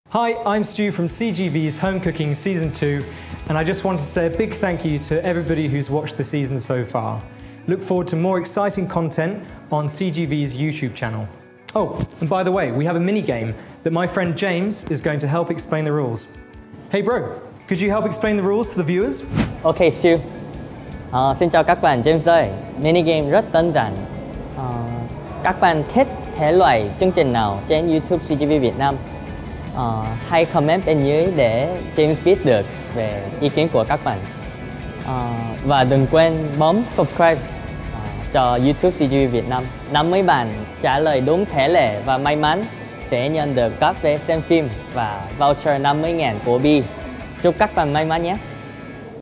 Hi, I'm Stu from CGV's Home Cooking Season 2, and I just want to say a big thank you to everybody who's watched the season so far. Look forward to more exciting content on CGV's YouTube channel. Oh, and by the way, we have a mini game that my friend James is going to help explain the rules. Hey bro, could you help explain the rules to the viewers? Okay, Stu. Xin chào các bạn, James đây. Mini game rất đơn giản. Các bạn thích thể loại chương trình nào trên YouTube CGV Việt Nam? Hãy comment bên dưới để James biết được về ý kiến của các bạn. Và đừng quên bấm subscribe cho YouTube CGV Việt Nam. 50 bạn trả lời đúng thể lệ và may mắn sẽ nhận được các vé xem phim và voucher 50.000 của Bi. Chúc các bạn may mắn nhé!